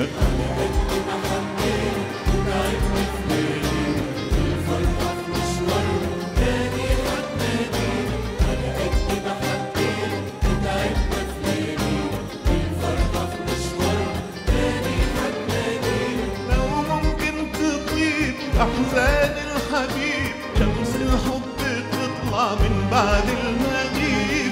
أحزان الحبيب شمس الحب تطلع من بعد المغيب.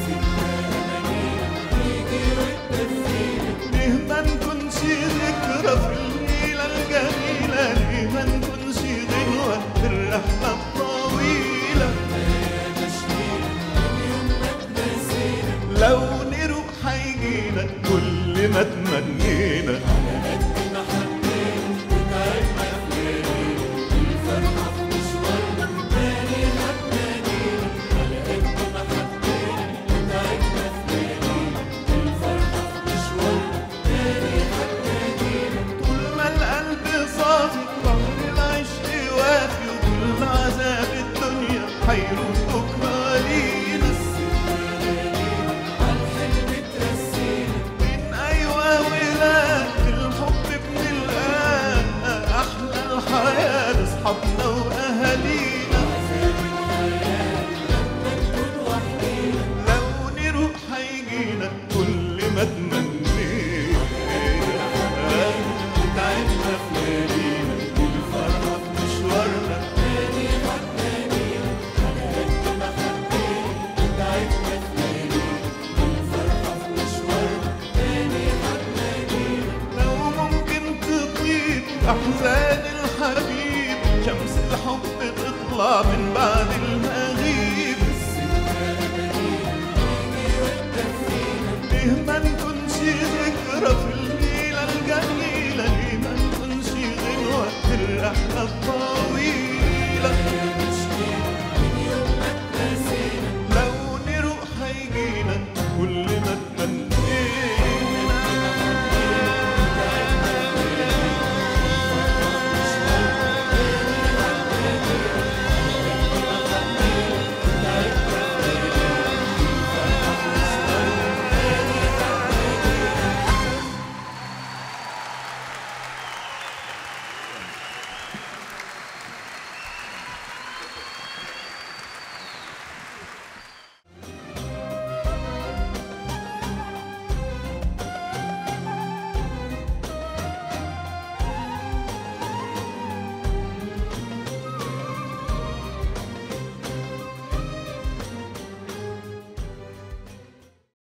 ليه ما نكونش ذكرى في الليلة الجميلة؟ ليه ما نكونش غنوة في الرحلة الطويلة؟ لو نروح هيجينا كل ما تمنينا. حيروح بكرة لينا عالحلم ترسينا من أيوة ولا الحب بنلقاه أحلى الحياة لأصحابنا وأهالينا. لما نكون وحدينا لو نروح هيجينا كل ما تمنينا. تعبنا في ليالينا الفرحة في مشوارنا أحزان الحبيب شمس الحب تطلع من